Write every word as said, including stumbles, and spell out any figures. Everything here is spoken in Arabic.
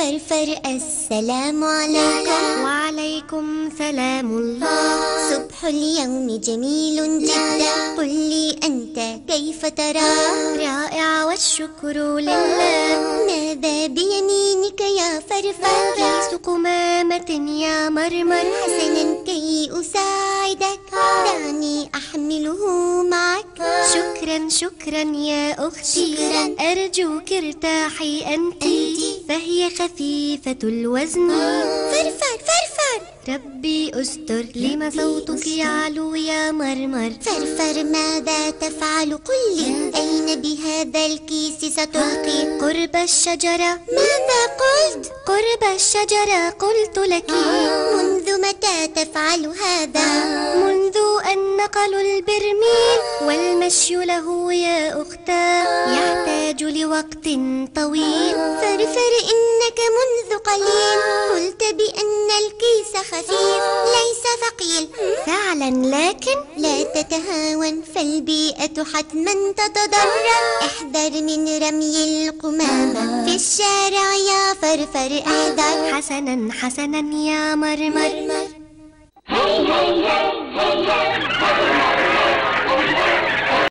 فرفر السلام عليكم. وعليكم سلام الله. صبح اليوم جميل جدا، قل لي أنت كيف ترى؟ رائع والشكر لله. ماذا بيمينك يا فرفر؟ كيس قمامة يا مرمر. حسنا كي أساعدك، دعني أحمله معك. شكرا شكرا يا أختي، شكرا. أرجوك ارتاحي أنت، فهي خفيفة الوزن. فرفر فرفر ربي أستر، لما صوتك يعلو يا مرمر؟ فرفر ماذا تفعل؟ قل لي أين بهذا الكيس ستلقي؟ قرب الشجرة. ماذا قلت؟ قرب الشجرة قلت لك. منذ متى تفعل هذا؟ منذ أن نقلوا البرميل، والمشي له يا أختاه يحتاج لوقت طويل. فرفر إنك منذ قليل قلت بأن الكيس خفيف ليس ثقيل. فعلا، لكن لا تتهاون فالبيئة حتما تتضرر. احذر من رمي القمامة في الشارع يا فرفر، احذر. حسنا حسنا يا مرمر. Hey, hey, hey, hey, hey.